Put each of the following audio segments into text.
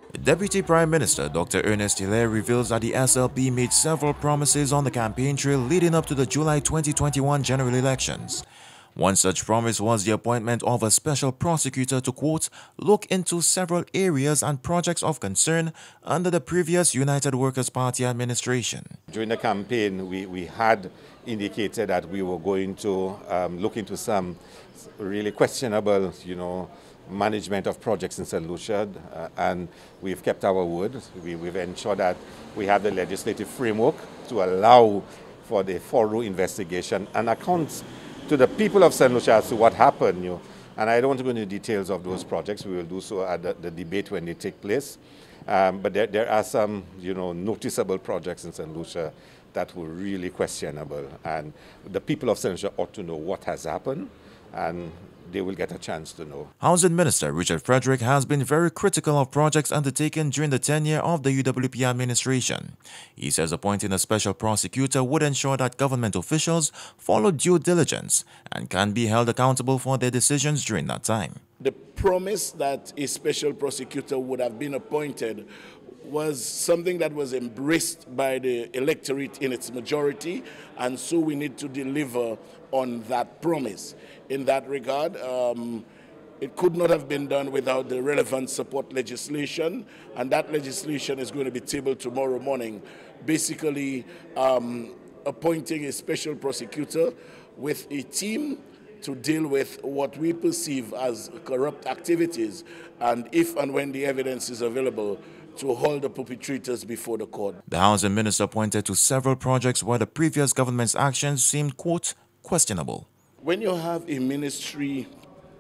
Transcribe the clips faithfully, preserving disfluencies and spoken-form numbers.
Deputy Prime Minister Doctor Ernest Hilaire reveals that the S L P made several promises on the campaign trail leading up to the July twenty twenty-one general elections. One such promise was the appointment of a special prosecutor to, quote, look into several areas and projects of concern under the previous United Workers' Party administration. During the campaign, we, we had indicated that we were going to um, look into some really questionable, you know, management of projects in Saint Lucia, uh, and we've kept our word. We, we've ensured that we have the legislative framework to allow for the thorough investigation and accounts to the people of Saint Lucia as to what happened. You know. And I don't want to go into details of those projects. We will do so at the, the debate when they take place. Um, but there, there are some, you know, noticeable projects in Saint Lucia that were really questionable. And the people of Saint Lucia ought to know what has happened, and they will get a chance to know. Housing Minister Richard Frederick has been very critical of projects undertaken during the tenure of the U W P administration. He says appointing a special prosecutor would ensure that government officials follow due diligence and can be held accountable for their decisions during that time. The promise that a special prosecutor would have been appointed was something that was embraced by the electorate in its majority, and so we need to deliver on that promise. In that regard, um, it could not have been done without the relevant support legislation, and that legislation is going to be tabled tomorrow morning, basically um, appointing a special prosecutor with a team to deal with what we perceive as corrupt activities, and if and when the evidence is available, to hold the perpetrators before the court. The housing minister pointed to several projects where the previous government's actions seemed, quote, questionable. When you have a ministry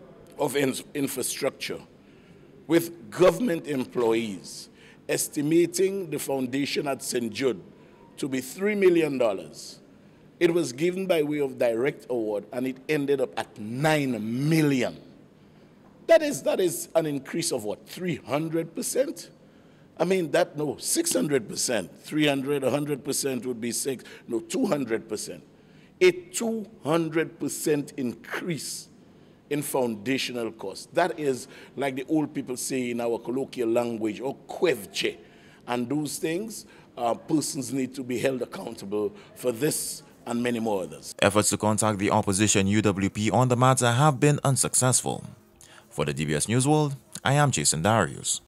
of infrastructure with government employees estimating the foundation at Saint Jude to be three million dollars, it was given by way of direct award, and it ended up at nine million dollars. That is, that is an increase of what, three hundred percent? I mean, that, no, six hundred percent. three hundred, one hundred percent would be six, no, two hundred percent. A two hundred percent increase in foundational costs. That is, like the old people say in our colloquial language, or kwevche. And those things, uh, persons need to be held accountable for this and many more others. Efforts to contact the opposition U W P on the matter have been unsuccessful. For the D B S News World, I am Jason Darius.